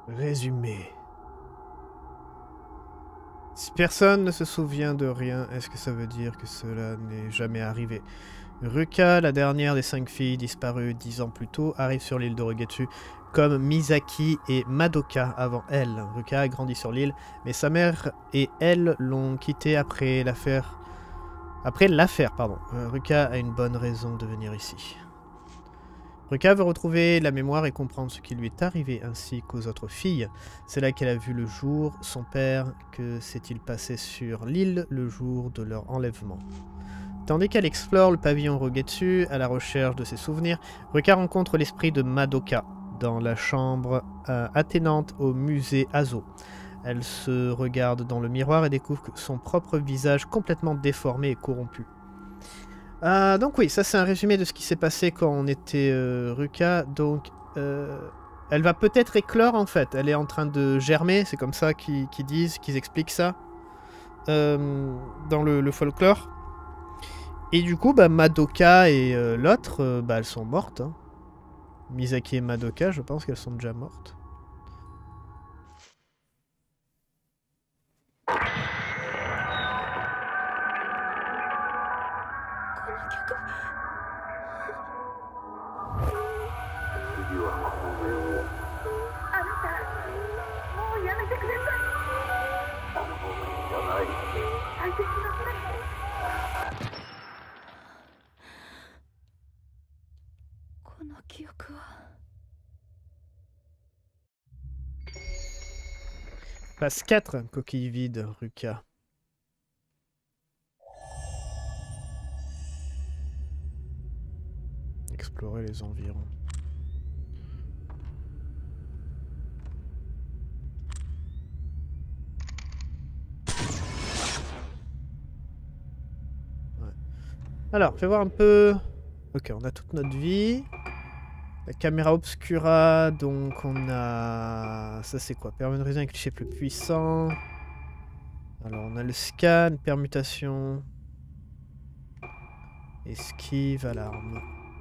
Résumé. Si personne ne se souvient de rien, est-ce que ça veut dire que cela n'est jamais arrivé? Ruka, la dernière des 5 filles disparues 10 ans plus tôt, arrive sur l'île de Rugetsu, comme Misaki et Madoka avant elle. Ruka a grandi sur l'île, mais sa mère et elle l'ont quittée après l'affaire. Ruka a une bonne raison de venir ici. Ruka veut retrouver la mémoire et comprendre ce qui lui est arrivé ainsi qu'aux autres filles. C'est là qu'elle a vu le jour. Son père, que s'est-il passé sur l'île le jour de leur enlèvement? Tandis qu'elle explore le pavillon Rugetsu à la recherche de ses souvenirs, Ruka rencontre l'esprit de Madoka dans la chambre attenante au musée Azo. Elle se regarde dans le miroir et découvre son propre visage complètement déformé et corrompu. Donc oui, ça c'est un résumé de ce qui s'est passé quand on était Ruka. Donc elle va peut-être éclore en fait. Elle est en train de germer, c'est comme ça qu'ils disent, qu'ils expliquent ça dans le folklore. Et du coup, bah, Madoka et l'autre, bah, elles sont mortes. Hein. Misaki et Madoka, je pense qu'elles sont déjà mortes. Passe 4, coquille vide, Ruka. Explorer les environs. Ouais. Alors, fais voir un peu... Ok, on a toute notre vie. La caméra obscura, donc on a... Ça c'est quoi? Permet de réaliser un cliché plus puissant. Alors on a le scan, permutation. Esquive, alarme.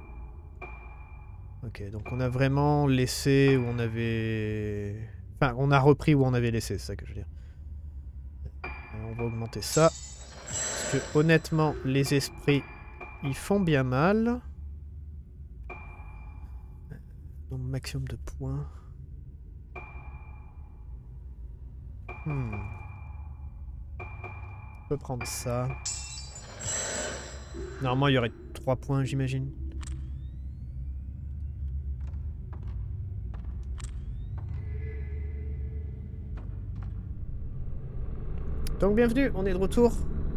Ok, donc on a vraiment laissé où on avait... Enfin, on a repris où on avait laissé, c'est ça que je veux dire. Alors, on va augmenter ça. Parce que honnêtement, les esprits, ils font bien mal. Donc maximum de points. On peut prendre ça. Normalement, il y aurait 3 points, j'imagine. Donc bienvenue, on est de retour.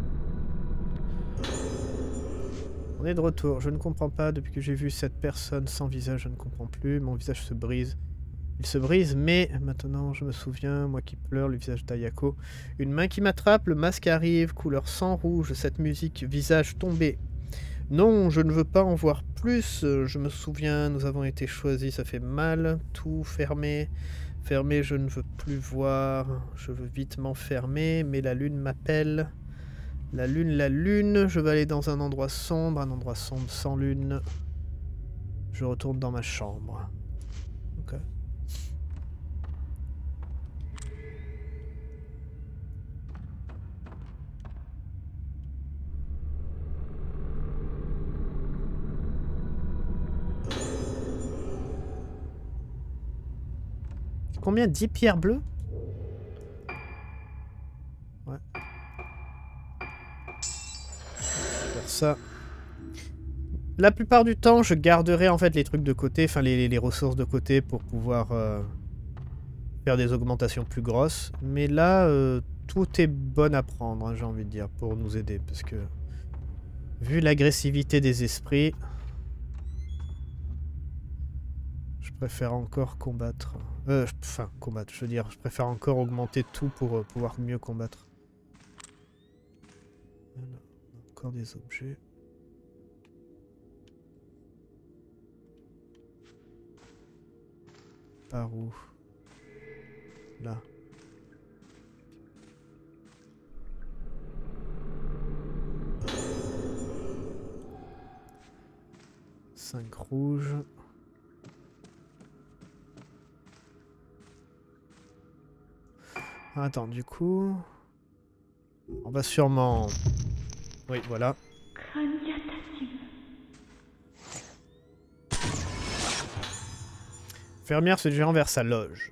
On est de retour. Je ne comprends pas. Depuis que j'ai vu cette personne sans visage, je ne comprends plus. Mon visage se brise. Il se brise, mais maintenant je me souviens, moi qui pleure, le visage d'Ayako. Une main qui m'attrape, le masque arrive, couleur sang rouge, cette musique, visage tombé. Non, je ne veux pas en voir plus. Je me souviens, nous avons été choisis, ça fait mal. Tout fermé. Fermé, je ne veux plus voir. Je veux vite m'enfermer, mais la lune m'appelle. La lune, je vais aller dans un endroit sombre sans lune. Je retourne dans ma chambre. Ok. Combien? 10 pierres bleues? Ouais. Faire ça. La plupart du temps, je garderai en fait les trucs de côté, enfin les ressources de côté pour pouvoir faire des augmentations plus grosses. Mais là, tout est bon à prendre, hein, j'ai envie de dire, pour nous aider. Parce que, vu l'agressivité des esprits, je préfère encore combattre. Enfin, combattre, je veux dire, je préfère encore augmenter tout pour pouvoir mieux combattre. Voilà, encore des objets. Par où? Là. Cinq rouges. Attends, du coup... On va sûrement... Oui, voilà. Fermière se dirigant vers sa loge.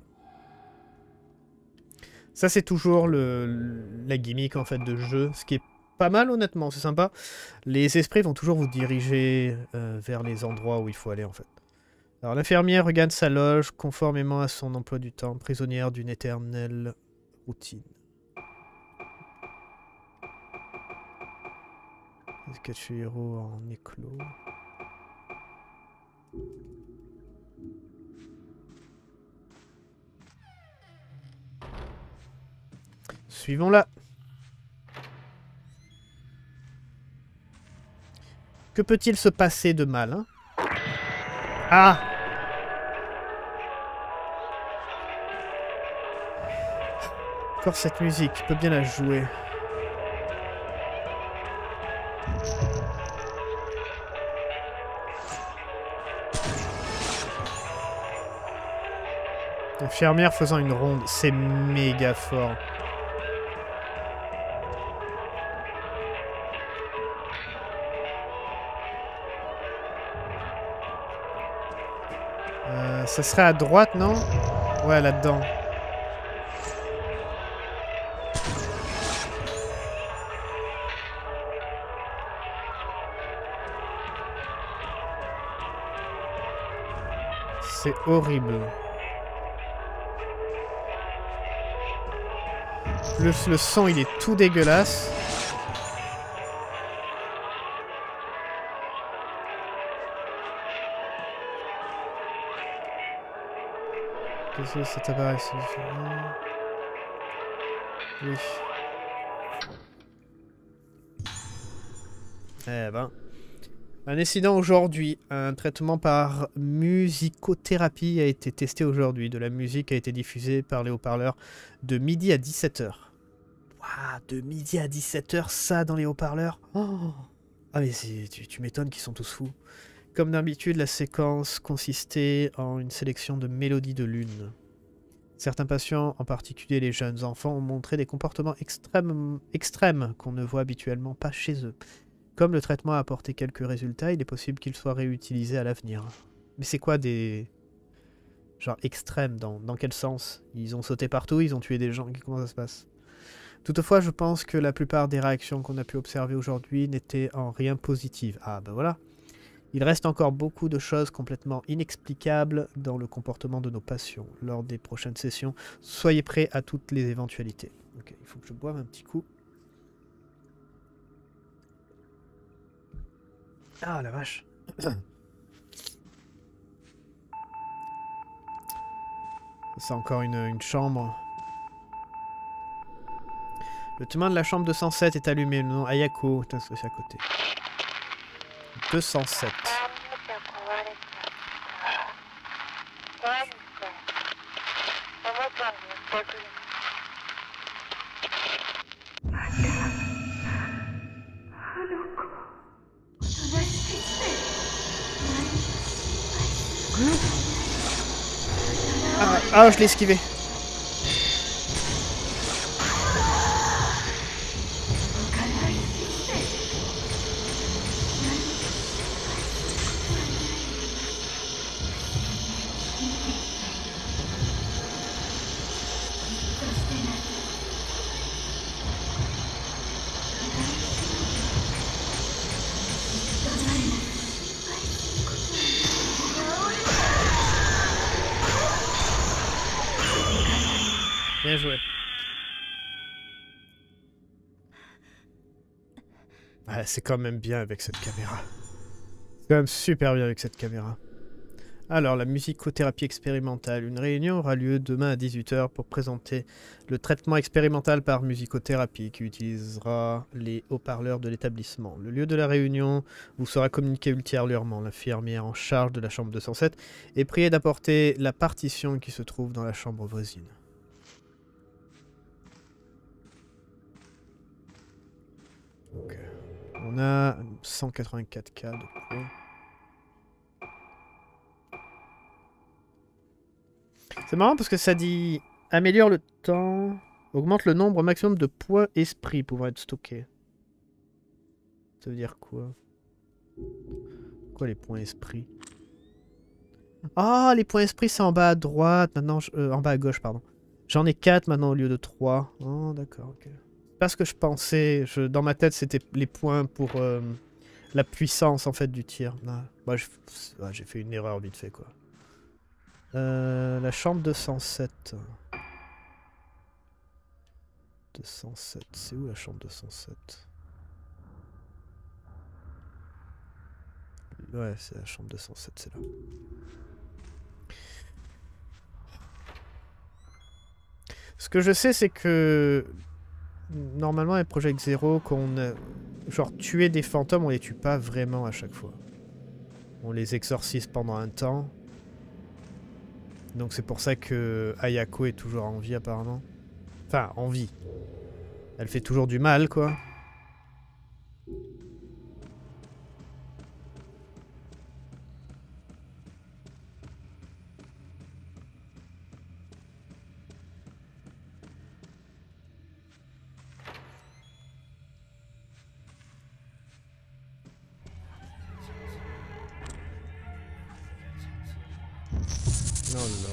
Ça, c'est toujours la gimmick, en fait, de jeu. Ce qui est pas mal, honnêtement. C'est sympa. Les esprits vont toujours vous diriger vers les endroits où il faut aller, en fait. Alors, l'infirmière regagne sa loge, conformément à son emploi du temps, prisonnière d'une éternelle routine. Héros en éclos. Suivons-la. Que peut-il se passer de mal, hein? Ah! Encore cette musique, je peux bien la jouer. Infirmière faisant une ronde, c'est méga fort. Ça serait à droite, non? Ouais, là-dedans. C'est horrible. Le son, il est tout dégueulasse. Qu'est-ce que c'est appareil? Oui. Eh ben. Un incident aujourd'hui. Un traitement par musicothérapie a été testé aujourd'hui. De la musique a été diffusée par les haut-parleurs de midi à 17 h. Waouh, de midi à 17 h, ça dans les haut-parleurs. Oh, ah mais tu m'étonnes qu'ils sont tous fous. Comme d'habitude, la séquence consistait en une sélection de mélodies de lune. Certains patients, en particulier les jeunes enfants, ont montré des comportements extrêmes qu'on ne voit habituellement pas chez eux. Comme le traitement a apporté quelques résultats, il est possible qu'il soit réutilisé à l'avenir. Mais c'est quoi des... genre extrêmes, dans quel sens? Ils ont sauté partout, ils ont tué des gens, comment ça se passe? Toutefois, je pense que la plupart des réactions qu'on a pu observer aujourd'hui n'étaient en rien positives. Ah ben voilà. Il reste encore beaucoup de choses complètement inexplicables dans le comportement de nos patients. Lors des prochaines sessions, soyez prêts à toutes les éventualités. Ok, il faut que je boive un petit coup. Ah la vache. C'est encore une chambre. Le témoin de la chambre 207 est allumé. Le nom Ayako. Putain, c'est à côté. 207. Ah, je l'ai esquivé. Bien joué. Ouais, c'est quand même bien avec cette caméra. C'est quand même super bien avec cette caméra. Alors, la musicothérapie expérimentale. Une réunion aura lieu demain à 18 h pour présenter le traitement expérimental par musicothérapie qui utilisera les haut-parleurs de l'établissement. Le lieu de la réunion vous sera communiqué ultérieurement. L'infirmière en charge de la chambre 207 est priée d'apporter la partition qui se trouve dans la chambre voisine. Okay. On a 184 cas de points. C'est marrant parce que ça dit améliore le temps Augmente le nombre maximum de points esprit pouvant être stockés. Ça veut dire quoi? Quoi les points esprit? Ah, les points esprit c'est en bas à droite. Maintenant, en bas à gauche, pardon. J'en ai 4 maintenant au lieu de 3. Oh, d'accord, ok. C'est pas ce que je pensais. Dans ma tête, c'était les points pour la puissance en fait du tir. Ah, bah, j'ai fait une erreur vite fait quoi. La chambre 207. 207, c'est où la chambre 207? Ouais, c'est la chambre 207, c'est là. Ce que je sais, c'est que normalement, avec Project Zero, genre tuer des fantômes, on les tue pas vraiment à chaque fois. On les exorcise pendant un temps. Donc c'est pour ça que Ayako est toujours en vie apparemment. Enfin, en vie. Elle fait toujours du mal, quoi. Oh là.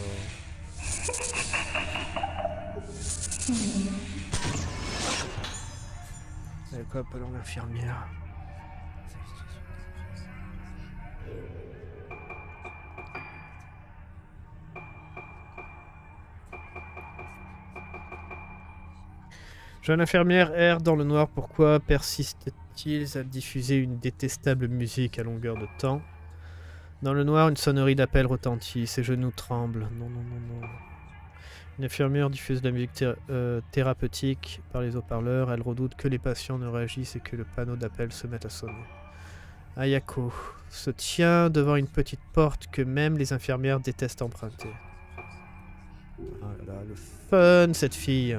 Allez, quoi, appelons l'infirmière. Jeune infirmière erre dans le noir. Pourquoi persiste-t-il à diffuser une détestable musique à longueur de temps? Dans le noir, une sonnerie d'appel retentit. Ses genoux tremblent. Non, non, non, non. Une infirmière diffuse de la musique thérapeutique par les haut-parleurs. Elle redoute que les patients ne réagissent et que le panneau d'appel se mette à sonner. Ayako se tient devant une petite porte que même les infirmières détestent emprunter. Oh là là, le fun, cette fille.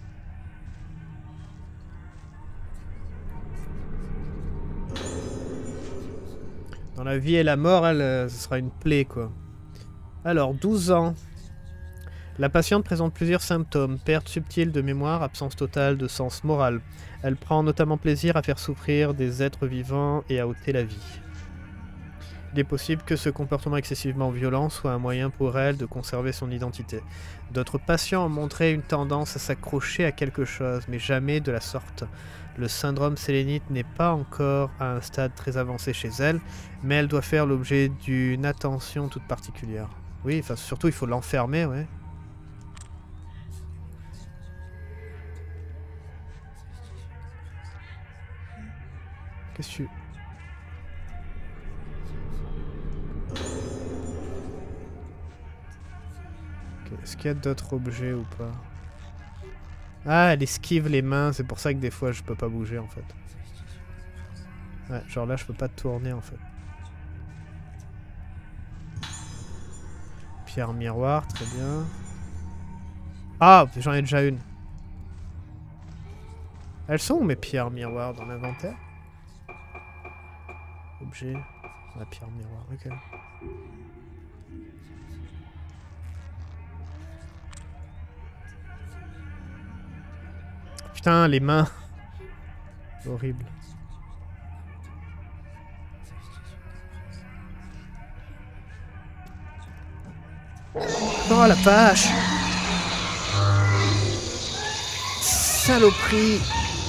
Dans la vie et la mort, ce sera une plaie, quoi. Alors, 12 ans. La patiente présente plusieurs symptômes. Perte subtile de mémoire, absence totale de sens moral. Elle prend notamment plaisir à faire souffrir des êtres vivants et à ôter la vie. Il est possible que ce comportement excessivement violent soit un moyen pour elle de conserver son identité. D'autres patients ont montré une tendance à s'accrocher à quelque chose, mais jamais de la sorte. Le syndrome sélénite n'est pas encore à un stade très avancé chez elle, mais elle doit faire l'objet d'une attention toute particulière. Oui, enfin surtout il faut l'enfermer, ouais. Qu'est-ce que tu... Est-ce qu'il y a d'autres objets ou pas? Ah, elle esquive les mains, c'est pour ça que des fois je peux pas bouger en fait. Ouais, genre là je peux pas tourner en fait. Pierre miroir, très bien. Ah, j'en ai déjà une. Elles sont où mes pierres miroirs dans l'inventaire? Objet. La pierre miroir, ok. Putain, les mains. Horrible. Oh la vache! Saloperie!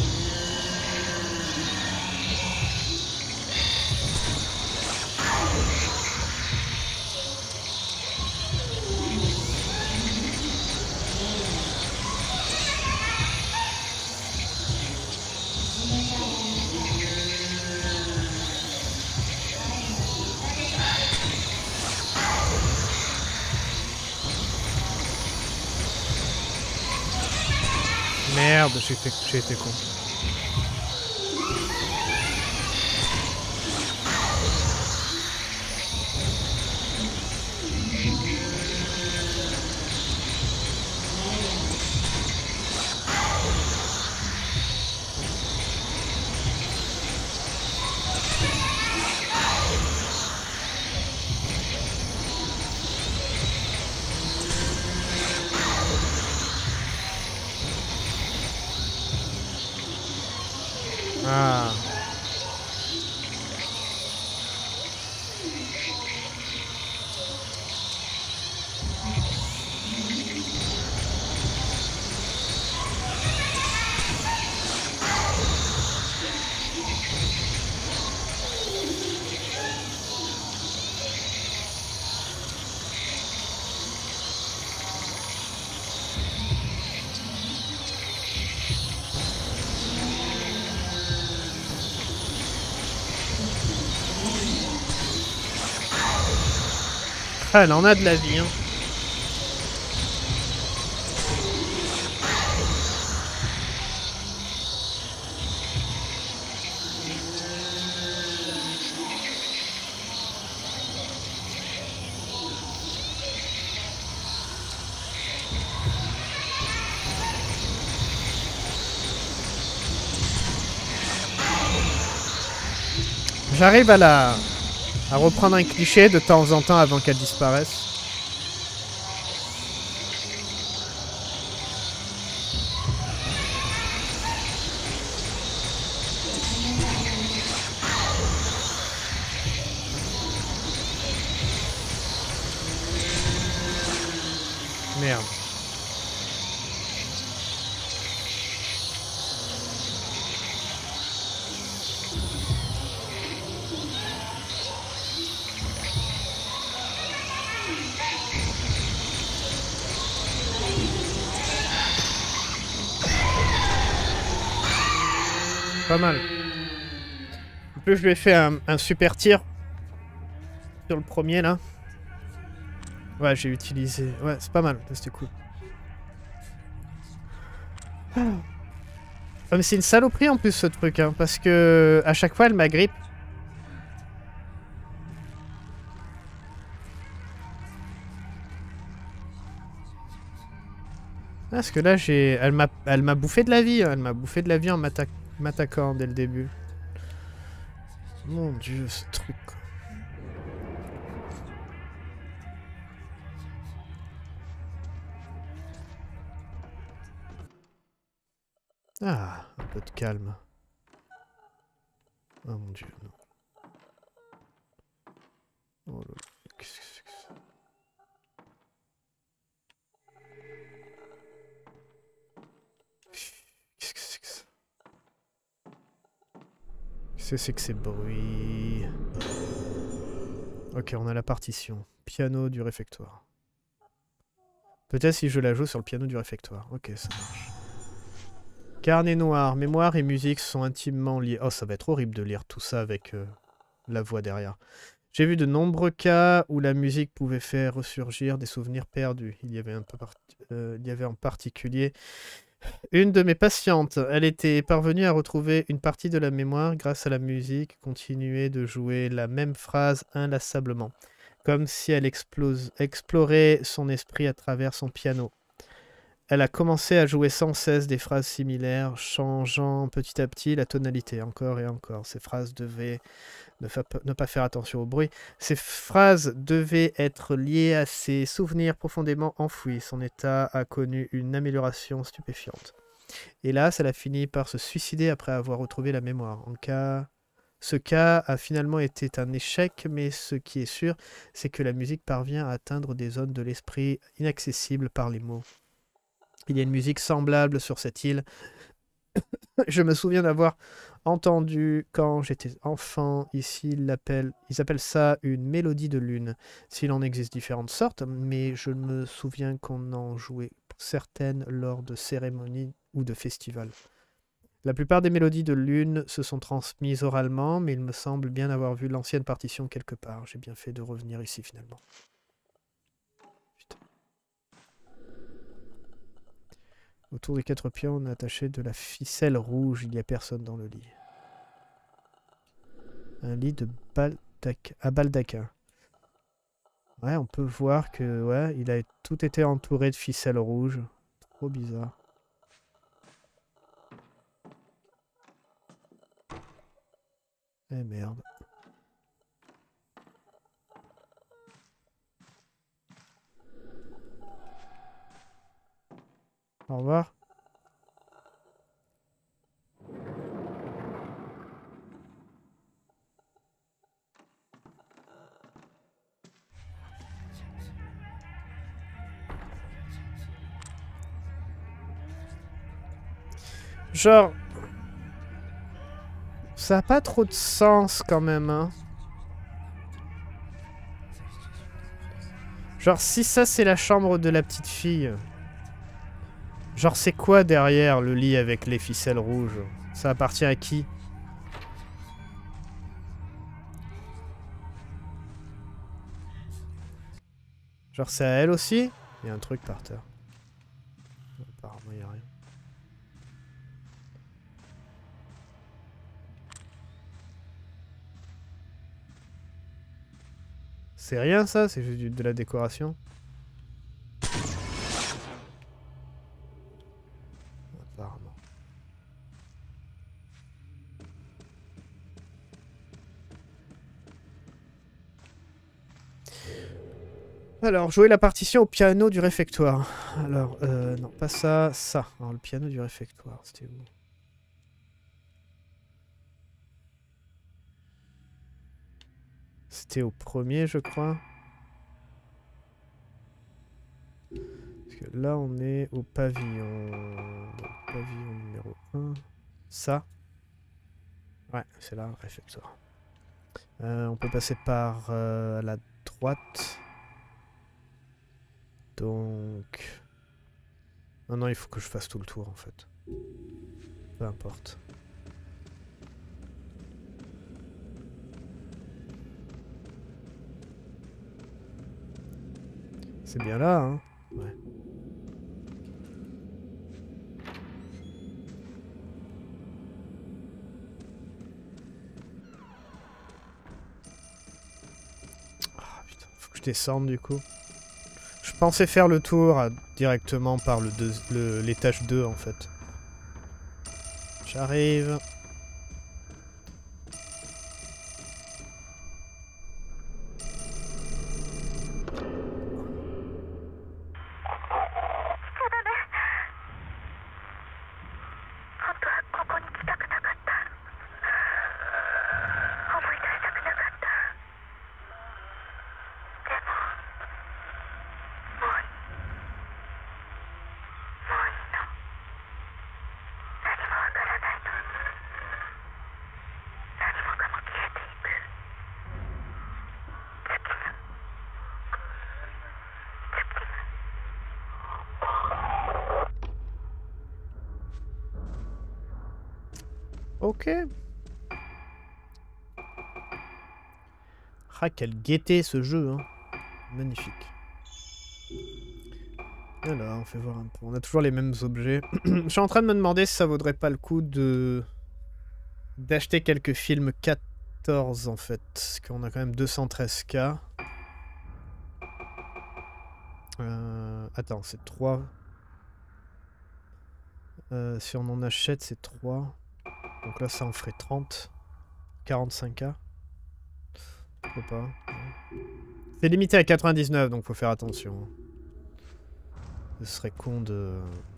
Merde, j'ai été con. Ah. Ah, elle en a de la vie, hein. J'arrive à reprendre un cliché de temps en temps avant qu'elle disparaisse. Merde. Pas mal. En plus, je lui ai fait un super tir sur le premier, là. Ouais, j'ai utilisé... Ouais, c'est pas mal. C'était cool. Ah, mais c'est une saloperie, en plus, ce truc, hein, parce que à chaque fois, elle m'agrippe. Parce que là, elle m'a bouffé de la vie. Elle m'a bouffé de la vie en m'attaquant dès le début. Mon dieu, ce truc, quoi. Ah, un peu de calme. Oh mon dieu, non. Oh là là, qu'est-ce que c'est que ça? Qu'est-ce que c'est que ça? Qu'est-ce que c'est que ces bruits? Ok, on a la partition. Piano du réfectoire. Peut-être si je la joue sur le piano du réfectoire. Ok, ça marche. Carnet noir. Mémoire et musique sont intimement liés. Oh, ça va être horrible de lire tout ça avec la voix derrière. J'ai vu de nombreux cas où la musique pouvait faire ressurgir des souvenirs perdus. Il y avait en particulier une de mes patientes. Elle était parvenue à retrouver une partie de la mémoire grâce à la musique, continuait de jouer la même phrase inlassablement, comme si elle explorait son esprit à travers son piano. Elle a commencé à jouer sans cesse des phrases similaires, changeant petit à petit la tonalité, encore et encore. Ces phrases devaient ne pas faire attention au bruit. Ces phrases devaient être liées à ses souvenirs profondément enfouis. Son état a connu une amélioration stupéfiante. Hélas, elle a fini par se suicider après avoir retrouvé la mémoire. Ce cas a finalement été un échec, mais ce qui est sûr, c'est que la musique parvient à atteindre des zones de l'esprit inaccessibles par les mots. Il y a une musique semblable sur cette île. Je me souviens d'avoir entendu quand j'étais enfant. Ici, ils appellent ça une mélodie de lune. S'il en existe différentes sortes, mais je me souviens qu'on en jouait certaines lors de cérémonies ou de festivals. La plupart des mélodies de lune se sont transmises oralement, mais il me semble bien avoir vu l'ancienne partition quelque part. J'ai bien fait de revenir ici finalement. Putain. Autour des 4 pieds, on a attaché de la ficelle rouge. Il n'y a personne dans le lit. Un lit de à baldaquin. Ouais, on peut voir que ouais, il a tout été entouré de ficelle rouge. Trop bizarre. Eh merde. Au revoir. Genre... Ça a pas trop de sens quand même, hein. Genre si ça c'est la chambre de la petite fille. Genre c'est quoi derrière le lit avec les ficelles rouges? Ça appartient à qui? Genre c'est à elle aussi? Il y a un truc par terre. Apparemment il n'y a rien. C'est rien ça? C'est juste de la décoration? Apparemment. Alors, jouer la partition au piano du réfectoire. Alors, non, pas ça, ça. Alors, le piano du réfectoire, c'était où? C'était au premier, je crois. Parce que là, on est au pavillon. Donc, pavillon numéro 1. Ça. Ouais, c'est là, le réfectoire. On peut passer par la droite. Donc... Non, non, il faut que je fasse tout le tour, en fait. Peu importe. C'est bien là, hein? Ouais. Ah putain, faut que je descende du coup. Je pensais faire le tour directement par l'étage 2 en fait. J'arrive. Ok. Ah, quelle gaieté ce jeu, hein. Magnifique. Alors, on fait voir un peu. On a toujours les mêmes objets. Je suis en train de me demander si ça vaudrait pas le coup d'acheter quelques films 14 en fait. Parce qu'on a quand même 213K. Attends, c'est 3. Si on en achète, c'est 3. Donc là, ça en ferait 30. 45K. Pourquoi pas. C'est limité à 99, donc faut faire attention. Ce serait con de...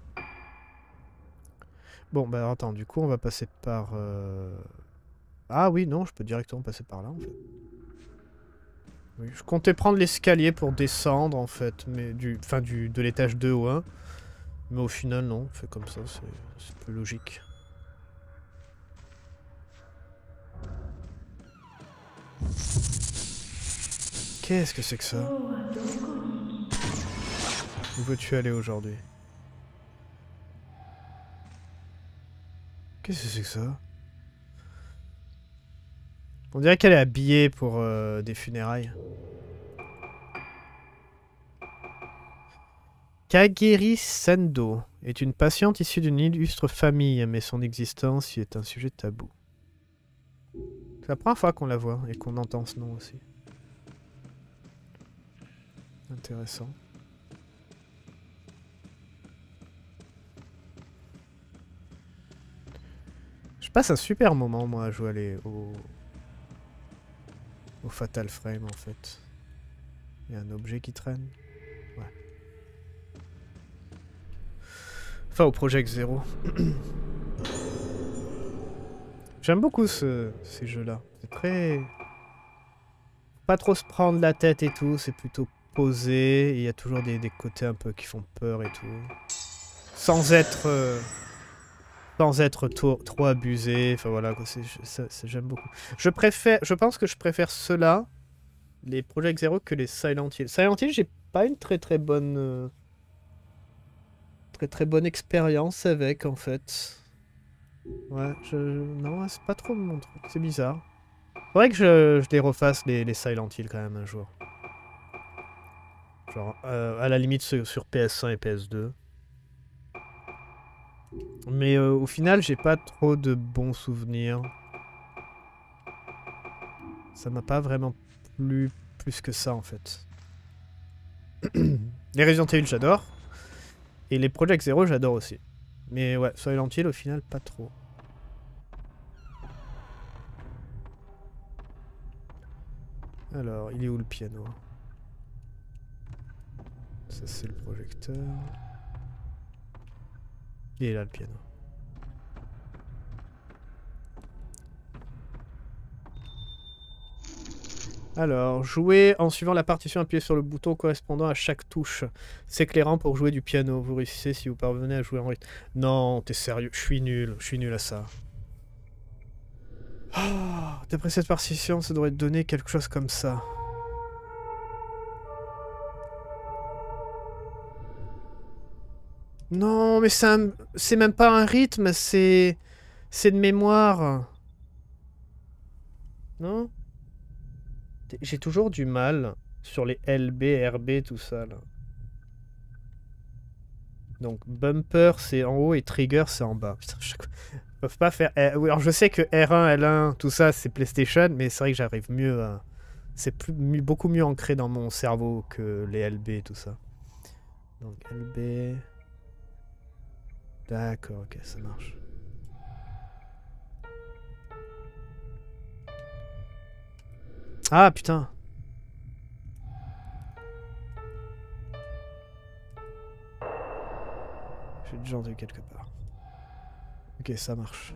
Bon, bah attends, du coup, on va passer par... Ah oui, non, je peux directement passer par là, en fait. Oui, je comptais prendre l'escalier pour descendre, en fait, mais de l'étage 2 au 1. Mais au final, non, on fait comme ça, c'est plus logique. Qu'est-ce que c'est que ça? Où veux-tu aller aujourd'hui? Qu'est-ce que c'est que ça? On dirait qu'elle est habillée pour des funérailles. Kageri Sendo est une patiente issue d'une illustre famille, mais son existence y est un sujet tabou. C'est la première fois qu'on la voit et qu'on entend ce nom aussi. Intéressant. Je passe un super moment, moi, à jouer au Fatal Frame, en fait. Il y a un objet qui traîne. Ouais. Enfin, au Project Zero. J'aime beaucoup ces jeux-là. C'est très... Pas trop se prendre la tête et tout, c'est plutôt posé. Il y a toujours des côtés un peu qui font peur et tout. Sans être... Sans être trop abusé. Enfin voilà, j'aime beaucoup. Je pense que je préfère ceux-là, les Project Zero, que les Silent Hill. Silent Hill, j'ai pas une très bonne expérience avec en fait. Ouais, non, c'est pas trop mon truc, c'est bizarre. Faudrait que je les refasse les Silent Hill quand même un jour. Genre à la limite sur PS1 et PS2. Mais au final, j'ai pas trop de bons souvenirs. Ça m'a pas vraiment plu plus que ça en fait. Les Resident Evil, j'adore. Et les Project Zero, j'adore aussi. Mais ouais, Silent Hill, au final, pas trop. Alors, il est où le piano? Ça, c'est le projecteur. Il est là, le piano. Alors, jouer en suivant la partition, appuyez sur le bouton correspondant à chaque touche. C'est éclairant pour jouer du piano. Vous réussissez si vous parvenez à jouer en rythme. Non, t'es sérieux, je suis nul à ça. Oh, d'après cette partition, ça devrait te donner quelque chose comme ça. Non, mais c'est même pas un rythme, c'est de mémoire. Non? J'ai toujours du mal sur les LB, RB, tout ça, là. Donc, bumper, c'est en haut et trigger, c'est en bas. Putain, ils peuvent pas faire... oui, alors, je sais que R1, L1, tout ça, c'est PlayStation, mais c'est vrai que j'arrive mieux à... C'est beaucoup mieux ancré dans mon cerveau que les LB et tout ça. Donc, LB... D'accord, ok, ça marche. Ah, putain. J'ai déjà entendu quelque part. Ok, ça marche.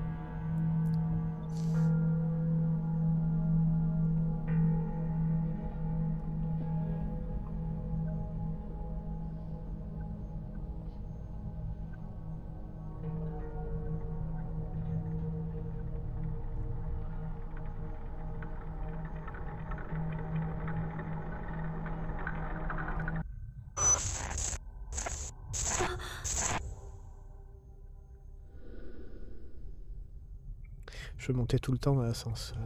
Je montais tout le temps dans l'ascenseur.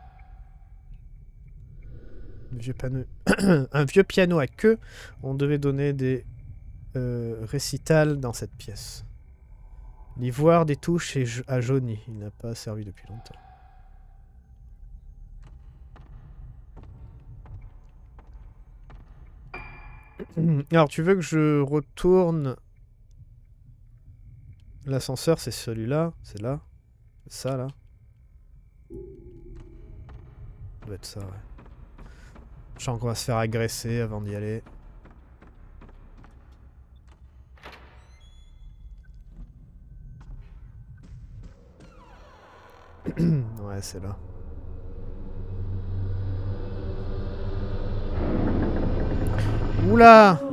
Un vieux piano à queue. On devait donner des récitals dans cette pièce. L'ivoire des touches a jauni. Il n'a pas servi depuis longtemps. Alors, tu veux que je retourne... L'ascenseur, c'est celui-là. C'est là. C'est ça, là. Ça doit être ça, ouais. Je sens qu'on va se faire agresser avant d'y aller. Ouais, c'est là. Oula!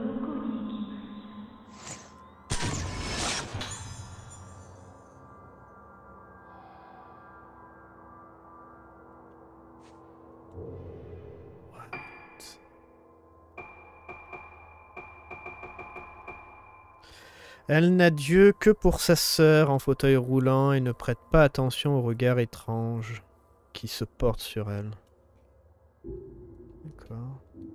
Elle n'a Dieu que pour sa sœur en fauteuil roulant et ne prête pas attention au regard étrange qui se porte sur elle. D'accord.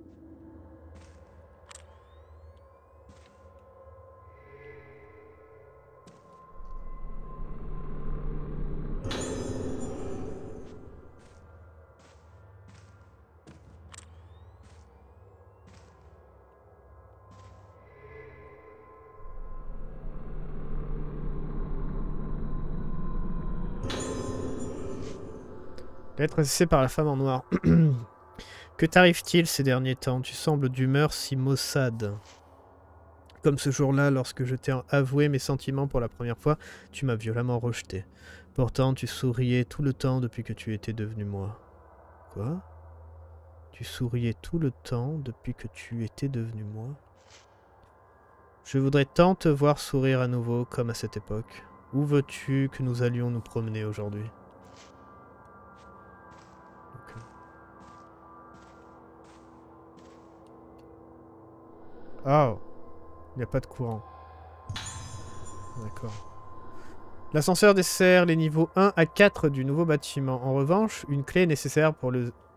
Lettre assistée par la femme en noir. Que t'arrive-t-il ces derniers temps? Tu sembles d'humeur si maussade. Comme ce jour-là, lorsque je t'ai avoué mes sentiments pour la première fois, tu m'as violemment rejeté. Pourtant, tu souriais tout le temps depuis que tu étais devenu moi. Quoi? Tu souriais tout le temps depuis que tu étais devenu moi? Je voudrais tant te voir sourire à nouveau, comme à cette époque. Où veux-tu que nous allions nous promener aujourd'hui? Okay. Oh, il n'y a pas de courant. D'accord. L'ascenseur dessert les niveaux 1 à 4 du nouveau bâtiment. En revanche, une clé est nécessaire pour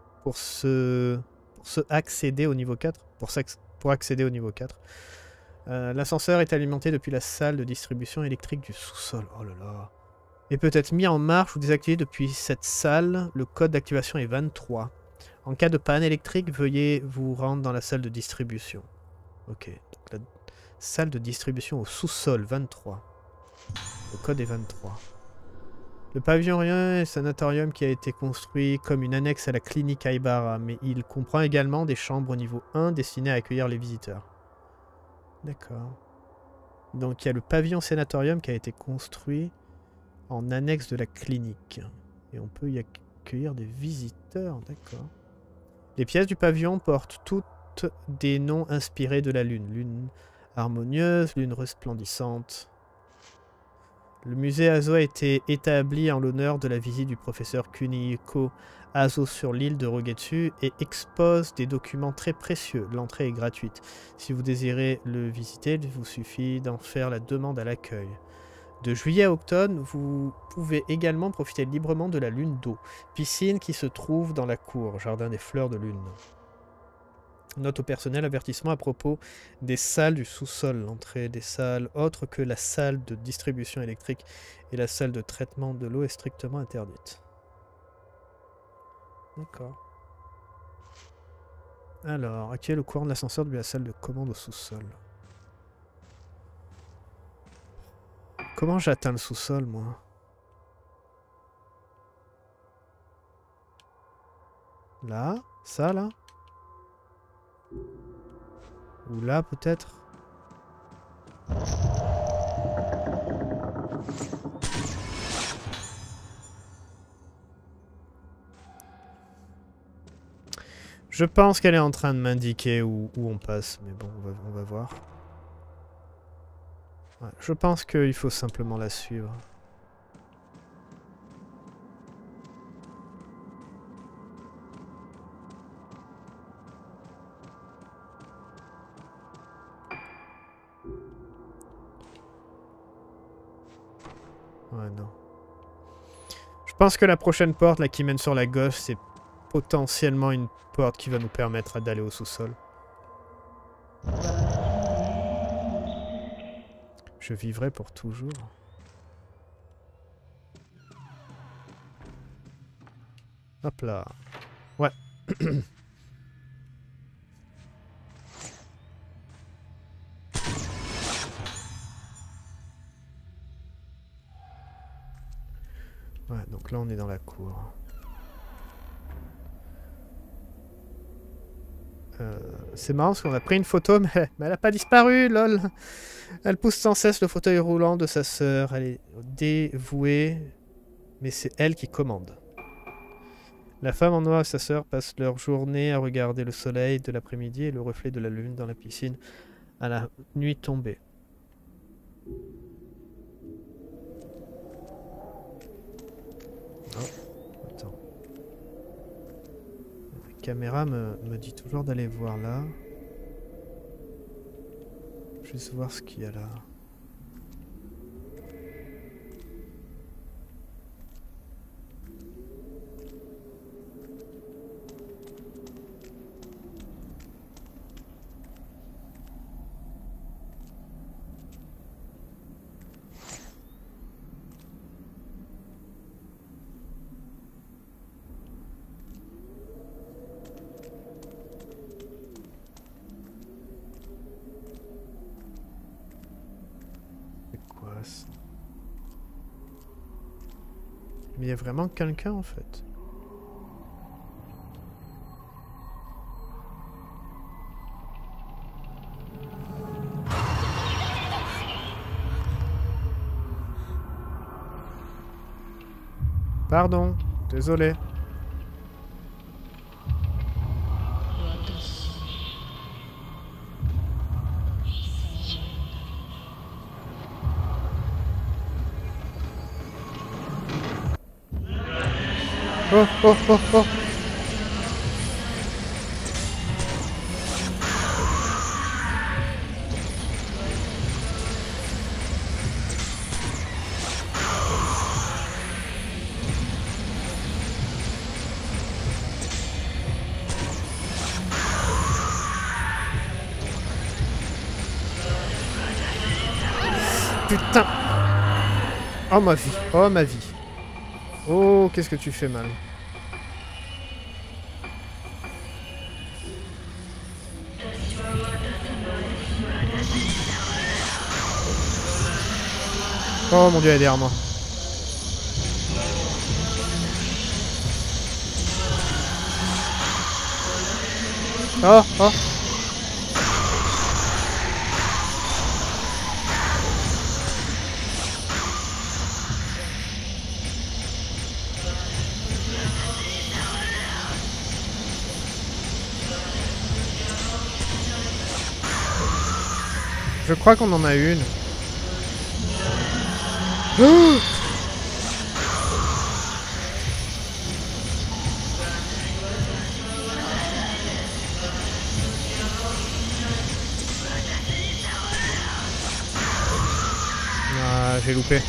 accéder au niveau 4. Pour accéder au niveau 4. L'ascenseur est alimenté depuis la salle de distribution électrique du sous-sol. Oh là là. Et peut être mis en marche ou désactivé depuis cette salle. Le code d'activation est 23. En cas de panne électrique, veuillez vous rendre dans la salle de distribution. Ok. Donc la salle de distribution au sous-sol, 23. Le code est 23. Le pavillon rien est un sanatorium qui a été construit comme une annexe à la clinique Aibara, mais il comprend également des chambres au niveau 1 destinées à accueillir les visiteurs. D'accord. Donc il y a le pavillon sanatorium qui a été construit en annexe de la clinique. Et on peut y accueillir des visiteurs, d'accord. Les pièces du pavillon portent toutes des noms inspirés de la lune. Lune harmonieuse, lune resplendissante. Le musée Azo a été établi en l'honneur de la visite du professeur Kunihiko Azo sur l'île de Rogetsu et expose des documents très précieux. L'entrée est gratuite. Si vous désirez le visiter, il vous suffit d'en faire la demande à l'accueil. De juillet à octobre, vous pouvez également profiter librement de la lune d'eau, piscine qui se trouve dans la cour, jardin des fleurs de lune. Note au personnel, avertissement à propos des salles du sous-sol. L'entrée des salles autres que la salle de distribution électrique et la salle de traitement de l'eau est strictement interdite. D'accord. Alors, accueillez le courant de l'ascenseur depuis la salle de commande au sous-sol. Comment j'atteins le sous-sol, moi? Là? Ça, là? Ou là, peut-être? Je pense qu'elle est en train de m'indiquer où on passe, mais bon, on va voir. Ouais, je pense qu'il faut simplement la suivre. Ouais, non. Je pense que la prochaine porte, là, qui mène sur la gauche, c'est potentiellement une porte qui va nous permettre d'aller au sous-sol. Je vivrai pour toujours. Hop là. Ouais. Ouais, donc là on est dans la cour. C'est marrant parce qu'on a pris une photo, mais elle n'a pas disparu, lol. Elle pousse sans cesse le fauteuil roulant de sa sœur. Elle est dévouée, mais c'est elle qui commande. La femme en noir et sa sœur passent leur journée à regarder le soleil de l'après-midi et le reflet de la lune dans la piscine à la nuit tombée. Oh, attends. La caméra me dit toujours d'aller voir là. Juste voir ce qu'il y a là. Mais il y a vraiment quelqu'un en fait. Pardon, désolé. Oh, oh, oh, oh. Putain. Oh ma vie, oh ma vie. Oh, qu'est-ce que tu fais mal. Oh mon dieu, elle est derrière moi. Oh, oh. Je crois qu'on en a une. Oh, ah, j'ai loupé.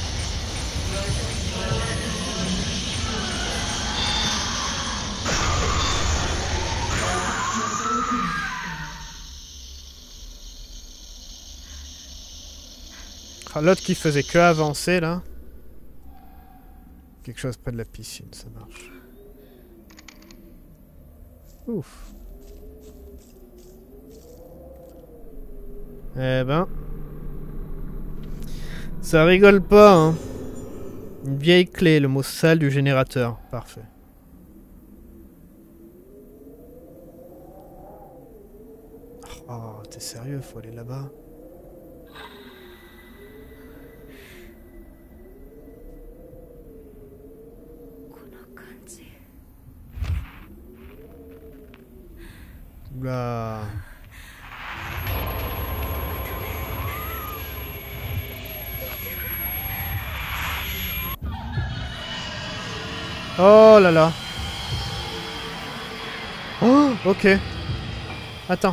Ah, l'autre qui faisait que avancer là. Quelque chose près de la piscine, ça marche. Ouf. Eh ben. Ça rigole pas, hein. Une vieille clé, le mot sale du générateur. Parfait. Oh, t'es sérieux, faut aller là-bas. Oula. Oh là là. Oh, ok. Attends.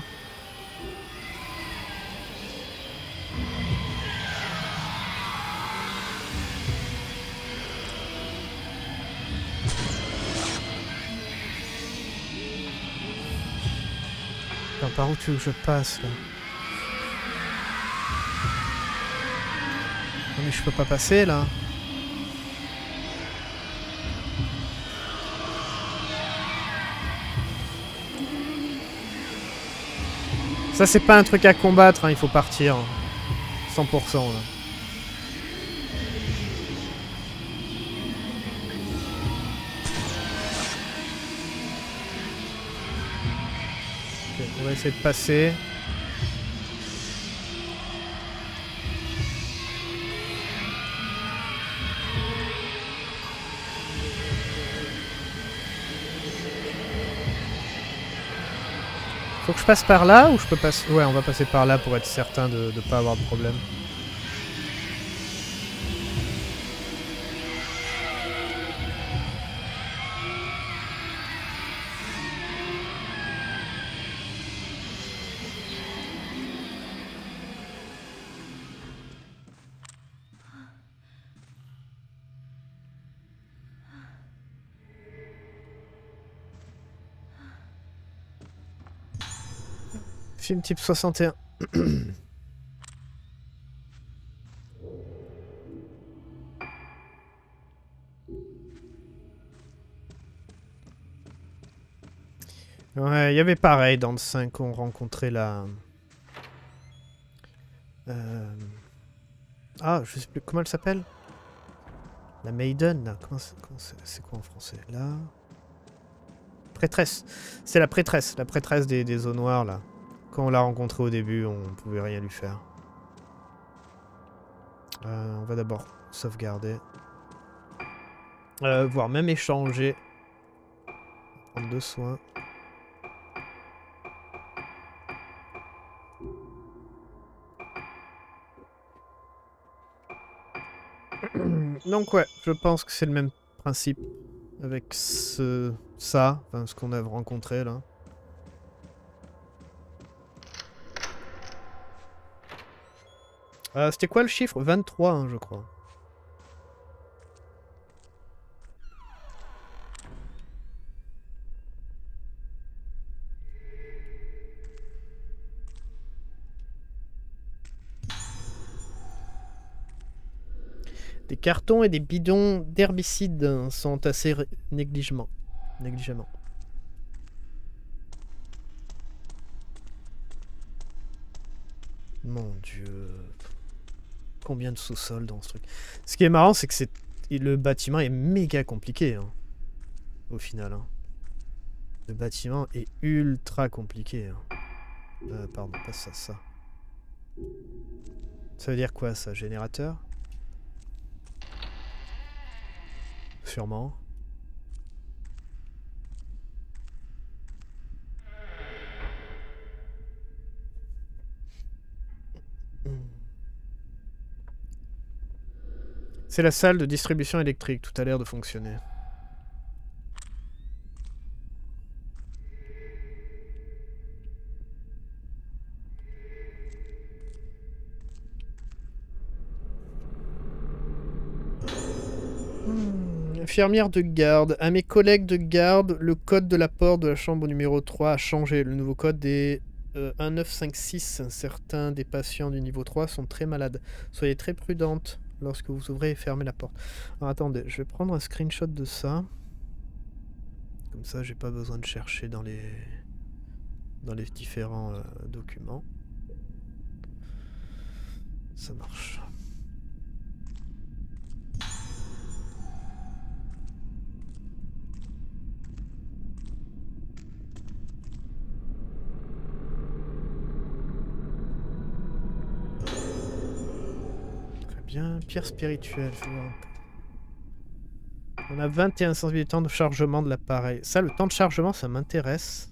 Attends, par où tu veux que je passe là? Non mais je peux pas passer là. Ça c'est pas un truc à combattre, hein, il faut partir. 100% là. Ok, on va essayer de passer. Faut que je passe par là ou je peux passer... Ouais, on va passer par là pour être certain de ne pas avoir de problème. Film type 61. Ouais, il y avait pareil dans le 5, on rencontrait la... Ah, je sais plus, comment elle s'appelle? La Maiden, là. C'est quoi en français? Là... Prêtresse. C'est la prêtresse des eaux noires, là. Quand on l'a rencontrée au début, on pouvait rien lui faire. On va d'abord sauvegarder. Voire même échanger. Prendre 2 soins. Donc ouais, je pense que c'est le même principe. avec ça, enfin ce qu'on a rencontré là. C'était quoi le chiffre? 23, hein, je crois. Des cartons et des bidons d'herbicides sont assez négligemment. Mon Dieu. Combien de sous-sols dans ce truc. Ce qui est marrant, c'est que le bâtiment est méga compliqué. Hein, au final. Hein. Le bâtiment est ultra compliqué. Hein. Pardon, pas ça, ça. Ça veut dire quoi ça? Générateur? Sûrement. C'est la salle de distribution électrique. Tout a l'air de fonctionner. Infirmière de garde. À mes collègues de garde, le code de la porte de la chambre numéro 3 a changé. Le nouveau code est 1956. Certains des patients du niveau 3 sont très malades. Soyez très prudente lorsque vous ouvrez et fermez la porte. Alors attendez, je vais prendre un screenshot de ça. Comme ça, j'ai pas besoin de chercher dans les différents documents. Ça marche. Bien, pierre spirituelle, faut voir un peu. On a 21 sensibilités de temps de chargement de l'appareil. Ça, le temps de chargement, ça m'intéresse.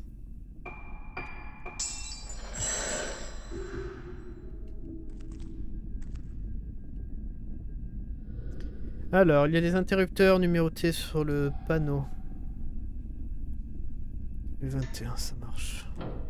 Alors, il y a des interrupteurs numérotés sur le panneau. Le 21, ça marche.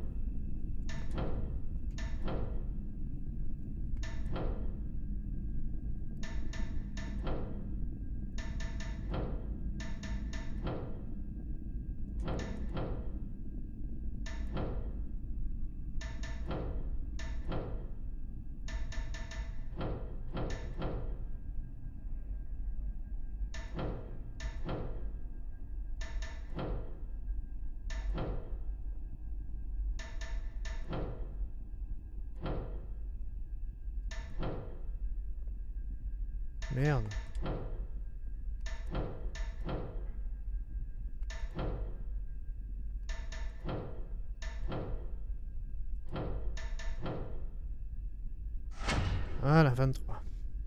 Merde. Voilà, 23.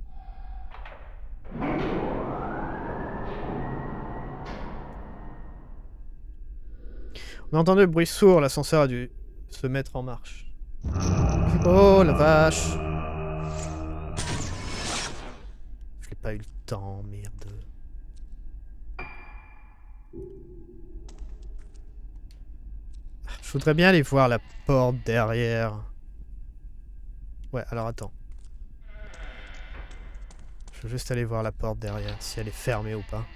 On a entendu le bruit sourd, l'ascenseur a dû se mettre en marche. Oh la vache! Je n'ai pas eu le temps, merde. Je voudrais bien aller voir la porte derrière. Ouais, alors attends. Je veux juste aller voir la porte derrière, si elle est fermée ou pas.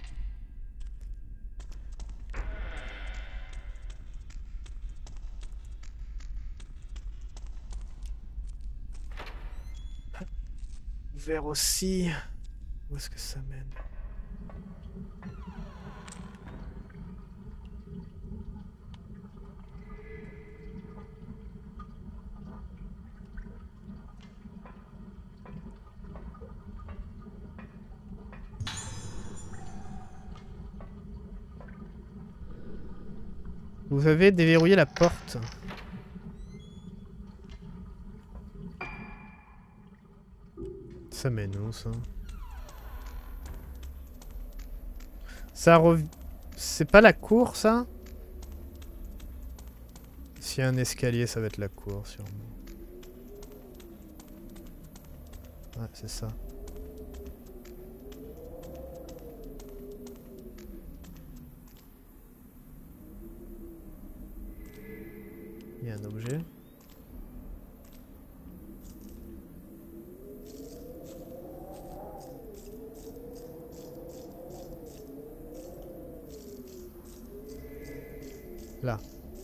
Ouvert aussi. Où est-ce que ça mène? Vous avez déverrouillé la porte. Ça mène où ça? Ça revient... C'est pas la cour ça? S'il y a un escalier, ça va être la cour sûrement. Ouais, c'est ça. Il y a un objet. Là.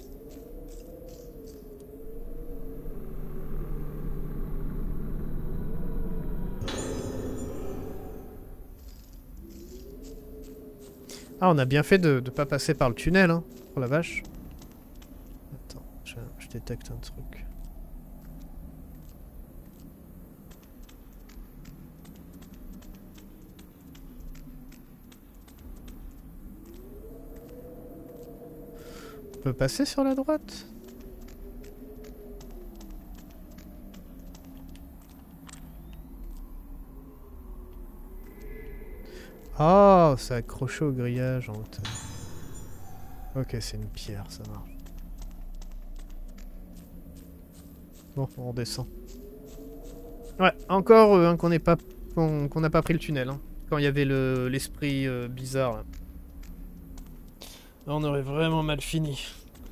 Ah, on a bien fait de pas passer par le tunnel, hein. Oh la vache. Attends, je détecte un truc. On peut passer sur la droite? Oh, c'est accroché au grillage en hauteur. Ok, c'est une pierre, ça marche. Bon, on redescend. Ouais, encore qu'on n'a pas pris le tunnel. Hein, quand il y avait l'esprit bizarre. Là. On aurait vraiment mal fini.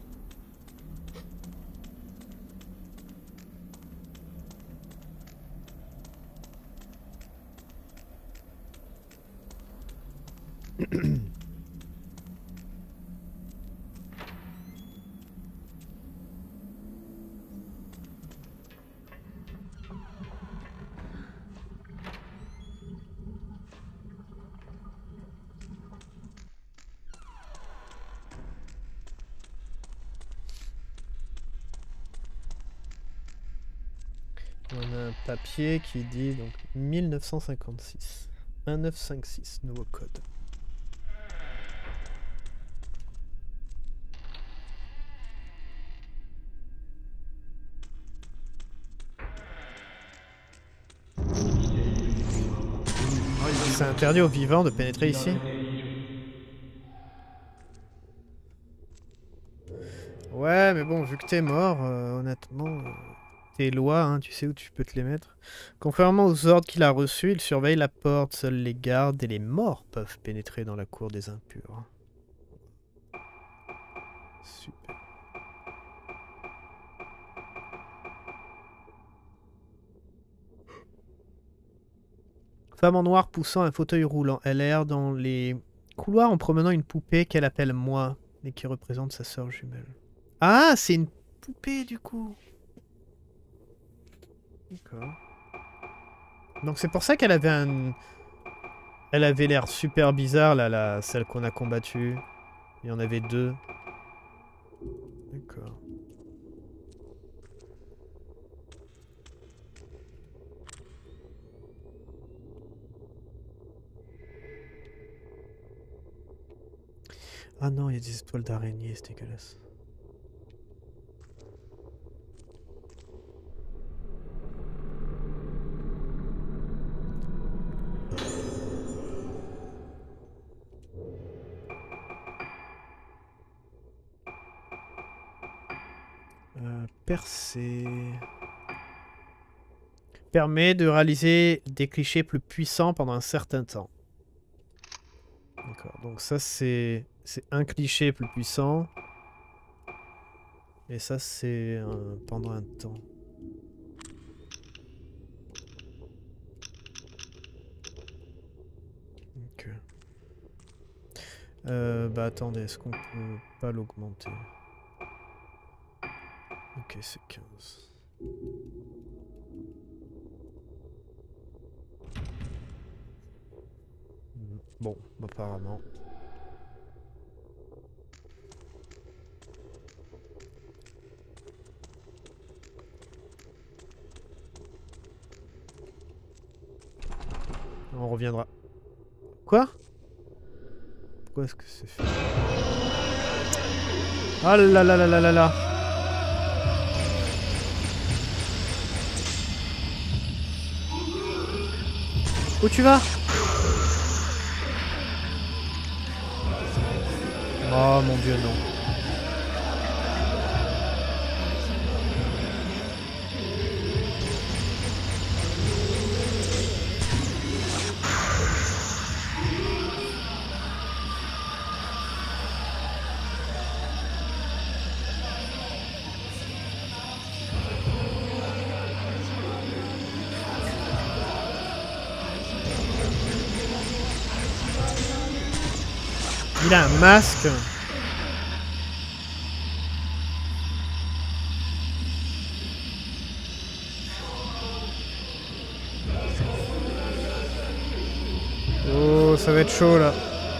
On a un papier qui dit donc 1956. 1956, nouveau code. C'est interdit aux vivants de pénétrer ici? Ouais, mais bon, vu que t'es mort, honnêtement, tes lois, hein, tu sais où tu peux te les mettre. Contrairement aux ordres qu'il a reçus, il surveille la porte. Seuls les gardes et les morts peuvent pénétrer dans la cour des impurs. Super. Femme en noir poussant un fauteuil roulant. Elle erre dans les couloirs en promenant une poupée qu'elle appelle moi, et qui représente sa sœur jumelle. Ah, c'est une poupée du coup. D'accord. Donc c'est pour ça qu'elle avait un... Elle avait l'air super bizarre, là, celle qu'on a combattue. Il y en avait deux. D'accord. Ah non, il y a des étoiles d'araignée, c'est dégueulasse. Percer. Permet de réaliser des clichés plus puissants pendant un certain temps. D'accord, donc ça c'est un cliché plus puissant. Et ça c'est pendant un temps. Ok. Bah attendez, est-ce qu'on peut pas l'augmenter? Ok, c'est 15. Bon, apparemment. On reviendra. Quoi? Pourquoi est-ce que c'est fait? Ah là là là là là là! Où tu vas? Oh mon dieu, non. Il a un masque. Oh, ça va être chaud là.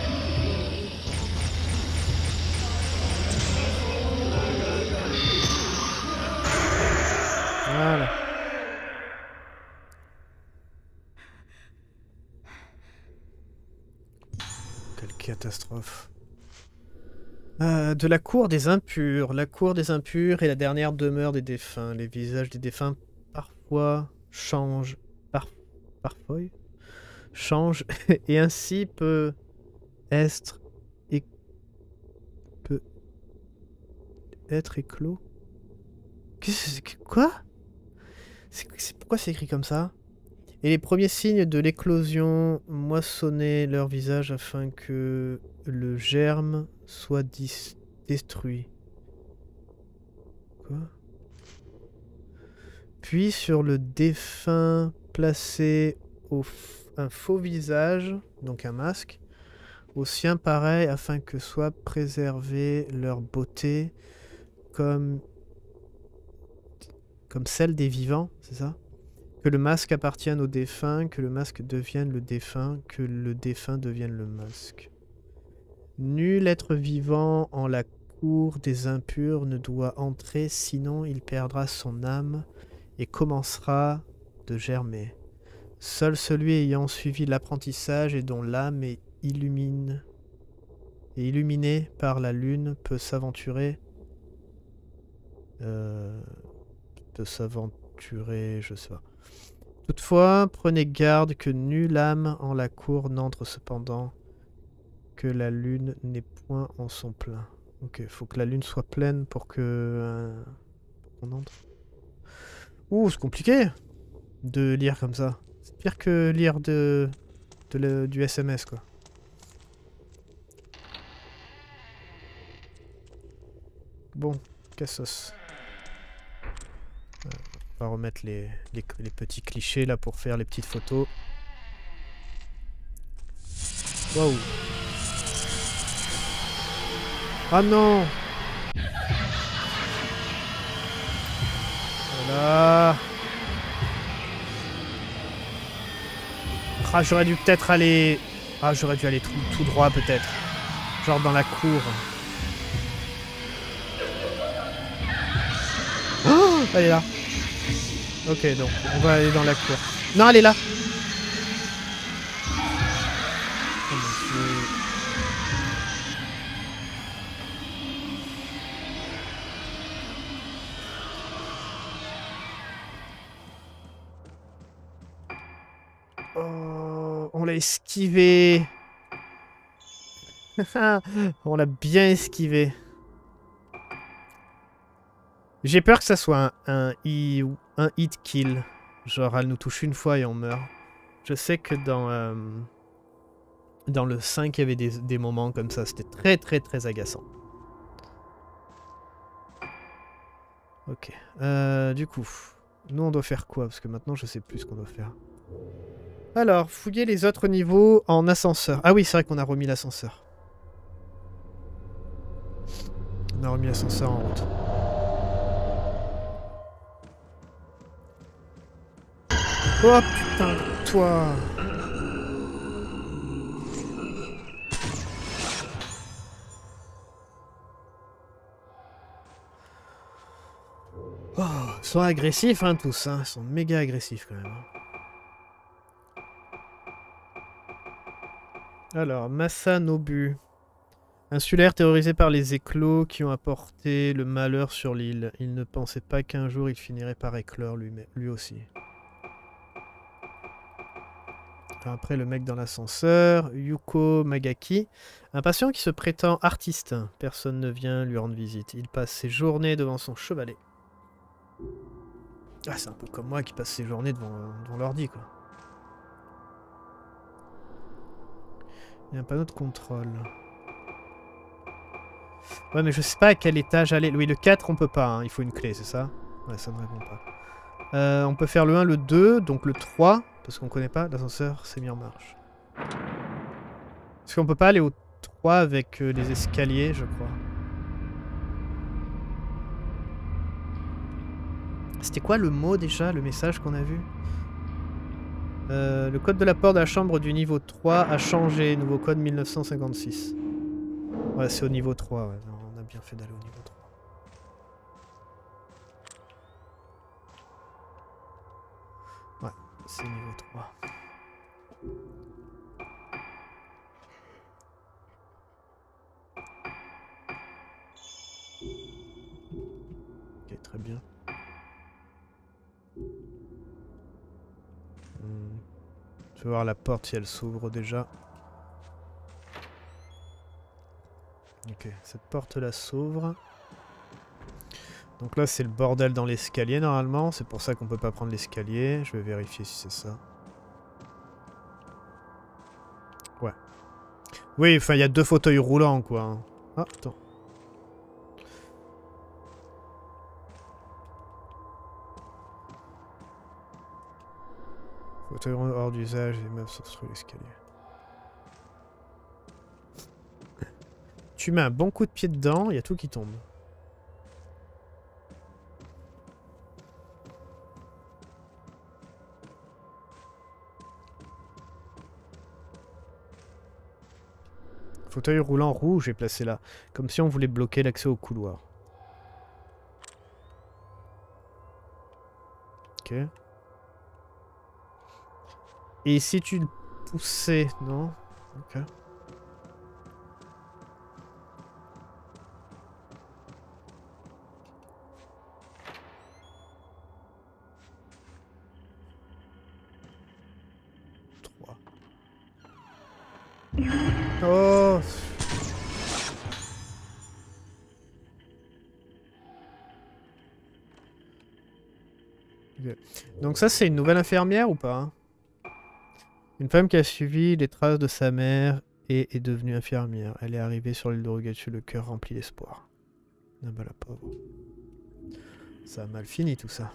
Voilà. Quelle catastrophe. De la cour des impurs. La cour des impurs est la dernière demeure des défunts. Les visages des défunts parfois changent. Parfois changent. Et ainsi peut être éclos. Quoi? Pourquoi c'est écrit comme ça? Et les premiers signes de l'éclosion moissonnaient leur visage afin que le germe soit détruit. Quoi? Puis sur le défunt placé un faux visage, donc un masque, au sien pareil afin que soit préservée leur beauté comme celle des vivants, c'est ça? Que le masque appartienne au défunt, que le masque devienne le défunt, que le défunt devienne le masque. Nul être vivant en la cour des impurs ne doit entrer, sinon il perdra son âme et commencera de germer. Seul celui ayant suivi l'apprentissage et dont l'âme est illuminée par la lune peut s'aventurer. Je sais pas. Toutefois, prenez garde que nulle âme en la cour n'entre cependant, que la lune n'ait point en son plein. Ok, faut que la lune soit pleine pour que on entre. Ouh, c'est compliqué de lire comme ça. C'est pire que lire du SMS, quoi. Bon, cassos. On va remettre les petits clichés là pour faire les petites photos. Waouh. Ah non. Voilà. Ah, j'aurais dû peut-être aller... Ah, j'aurais dû aller tout droit peut-être. Genre dans la cour. Oh, elle est là. Ok, donc on va aller dans la cour. Non, elle est là. Oh mon Dieu. Oh, on l'a esquivé. On l'a bien esquivé. J'ai peur que ça soit un hit kill. Genre, elle nous touche une fois et on meurt. Je sais que dans le 5, il y avait des moments comme ça. C'était très agaçant. Ok. Du coup, nous on doit faire quoi? Parce que maintenant je sais plus ce qu'on doit faire. Alors, fouiller les autres niveaux en ascenseur. Ah oui, c'est vrai qu'on a remis l'ascenseur. On a remis l'ascenseur en route. Oh putain, toi! Oh, ils sont agressifs, hein, tous. Hein. Ils sont méga agressifs, quand même. Alors, Masanobu. Insulaire terrorisé par les éclos qui ont apporté le malheur sur l'île. Il ne pensait pas qu'un jour il finirait par éclore lui aussi. Après, le mec dans l'ascenseur, Yuko Magaki, un patient qui se prétend artiste. Personne ne vient lui rendre visite. Il passe ses journées devant son chevalet. Ah, c'est un peu comme moi qui passe ses journées devant l'ordi, quoi. Il y a un panneau de contrôle. Ouais, mais je sais pas à quel étage aller. Oui, le 4, on peut pas. Hein. Il faut une clé, c'est ça? Ouais, ça ne répond pas. On peut faire le 1, le 2, donc le 3. Parce qu'on connaît pas, l'ascenseur s'est mis en marche. Est-ce qu'on peut pas aller au 3 avec les escaliers, je crois. C'était quoi le mot déjà, le message qu'on a vu? Le code de la porte de la chambre du niveau 3 a changé. Nouveau code 1956. Ouais, c'est au niveau 3. Ouais. Non, on a bien fait d'aller au niveau 3. Ouais, c'est niveau 3. Ok, très bien. Je vais voir la porte si elle s'ouvre déjà. Ok, cette porte-là s'ouvre. Donc là, c'est le bordel dans l'escalier normalement. C'est pour ça qu'on peut pas prendre l'escalier. Je vais vérifier si c'est ça. Ouais. Oui, enfin, il y a 2 fauteuils roulants, quoi. Ah, attends. Fauteuil hors d'usage, les meubles s'obstruent l'escalier. Tu mets un bon coup de pied dedans, il y a tout qui tombe. Fauteuil roulant rouge est placé là, comme si on voulait bloquer l'accès au couloir. Ok. Et si tu le poussais, non? Ok. Oh! Okay. Donc ça, c'est une nouvelle infirmière ou pas, hein? Une femme qui a suivi les traces de sa mère et est devenue infirmière. Elle est arrivée sur l'île de Rogatu, le cœur rempli d'espoir. Ah bah la pauvre. Ça a mal fini tout ça.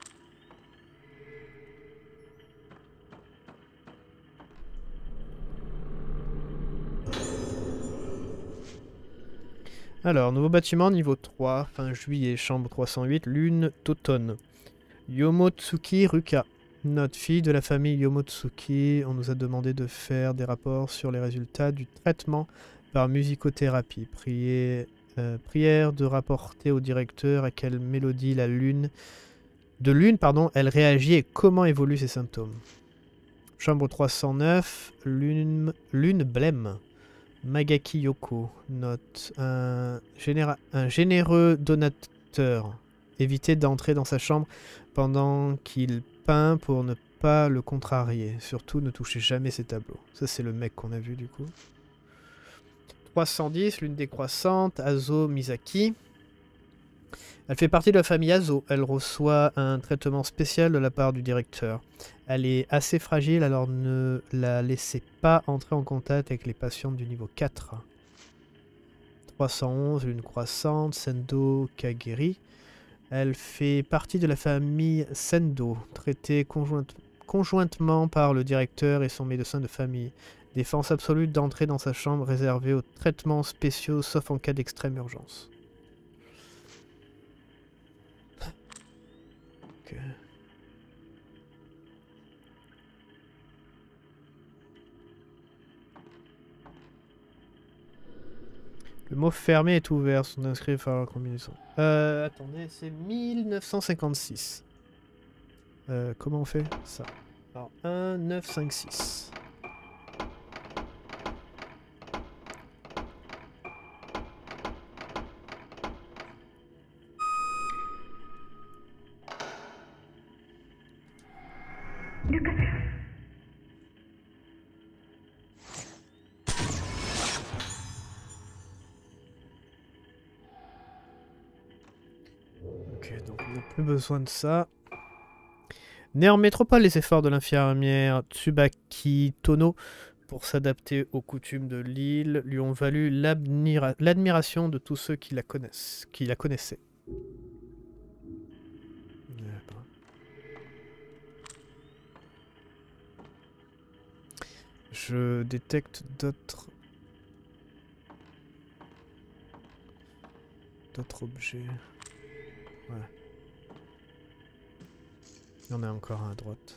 Alors, nouveau bâtiment niveau 3, fin juillet, chambre 308, lune d'automne. Yomotsuki Ruka. Notre fille de la famille Yomotsuki, on nous a demandé de faire des rapports sur les résultats du traitement par musicothérapie. Prière de rapporter au directeur à quelle mélodie la lune... elle réagit et comment évoluent ses symptômes. Chambre 309, lune blême. Magaki Yoko, note un généreux donateur. Évitez d'entrer dans sa chambre pendant qu'il peint pour ne pas le contrarier. Surtout, ne touchez jamais ses tableaux. Ça, c'est le mec qu'on a vu, du coup. 310, lune décroissante, Azo Misaki. Elle fait partie de la famille Azo. Elle reçoit un traitement spécial de la part du directeur. Elle est assez fragile, alors ne la laissez pas entrer en contact avec les patientes du niveau 4. 311, lune croissante, Sendo Kageri. Elle fait partie de la famille Sendo, traitée conjointement par le directeur et son médecin de famille. Défense absolue d'entrer dans sa chambre réservée aux traitements spéciaux sauf en cas d'extrême urgence. Ok. Le mot fermé est ouvert, sont inscrits par la combinaison. Attendez, c'est 1956. Comment on fait ça? Alors, 1, 9, 5, 6. Ok, donc on n'a plus besoin de ça. Né en métropole, les efforts de l'infirmière Tsubaki Tono pour s'adapter aux coutumes de l'île lui ont valu l'admiration de tous ceux qui la connaissaient. Je détecte d'autres d'autres objets. Ouais. Il y en a encore un à droite.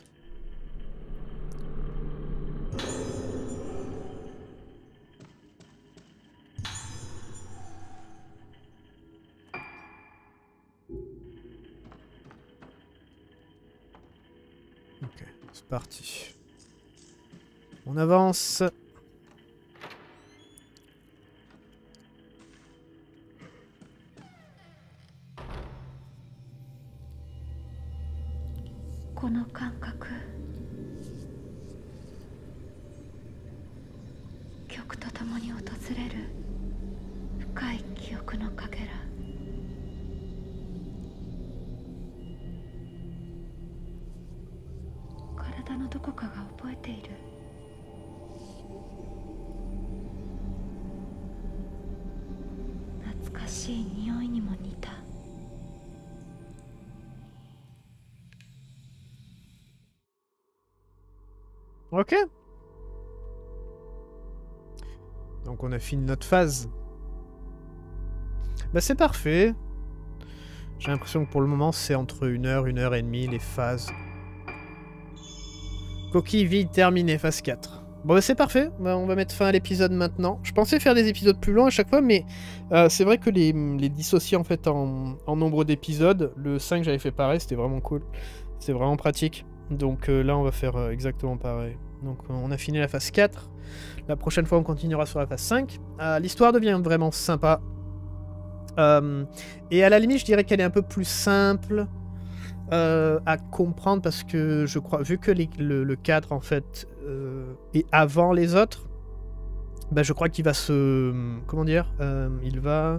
Ok, c'est parti. On avance. Ok. Donc on a fini notre phase. Bah c'est parfait. J'ai l'impression que pour le moment c'est entre 1 heure et demie les phases. Coquille vide terminée, phase 4. Bon bah c'est parfait, bah, on va mettre fin à l'épisode maintenant. Je pensais faire des épisodes plus longs à chaque fois, mais c'est vrai que les dissocier en fait en nombre d'épisodes, le 5 j'avais fait pareil, c'était vraiment cool. C'était vraiment pratique. Donc là on va faire exactement pareil. Donc on a fini la phase 4. La prochaine fois on continuera sur la phase 5. L'histoire devient vraiment sympa. Et à la limite je dirais qu'elle est un peu plus simple à comprendre parce que je crois, vu que le cadre en fait est avant les autres, bah, je crois qu'il va se... Comment dire il va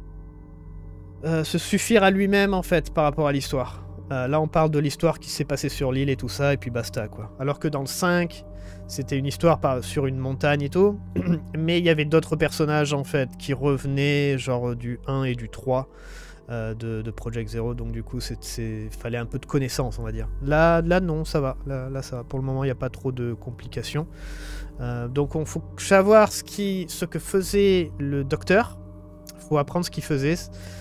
se suffire à lui-même en fait par rapport à l'histoire. Là on parle de l'histoire qui s'est passée sur l'île et tout ça et puis basta quoi. Alors que dans le 5 c'était une histoire sur une montagne et tout, mais il y avait d'autres personnages en fait qui revenaient genre du 1 et du 3 de Project Zero, donc du coup fallait un peu de connaissance on va dire. Là non, ça va, là ça va. Pour le moment il n'y a pas trop de complications. Donc on faut savoir ce que faisait le docteur, il faut apprendre ce qu'il faisait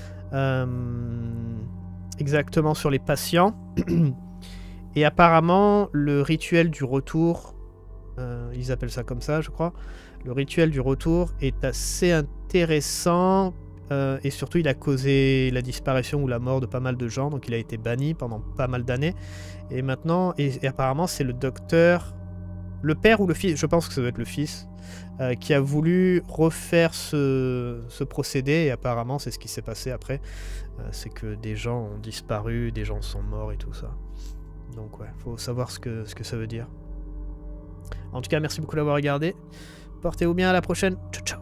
exactement sur les patients. Et apparemment le rituel du retour, ils appellent ça comme ça je crois, le rituel du retour est assez intéressant. Et surtout il a causé la disparition ou la mort de pas mal de gens, donc il a été banni pendant pas mal d'années. Et maintenant, et apparemment c'est le docteur, le père ou le fils, je pense que ça doit être le fils, qui a voulu refaire ce procédé, et apparemment c'est ce qui s'est passé après. C'est que des gens ont disparu, des gens sont morts et tout ça. Donc ouais, faut savoir ce que ça veut dire. En tout cas, merci beaucoup d'avoir regardé. Portez-vous bien, à la prochaine. Ciao, ciao.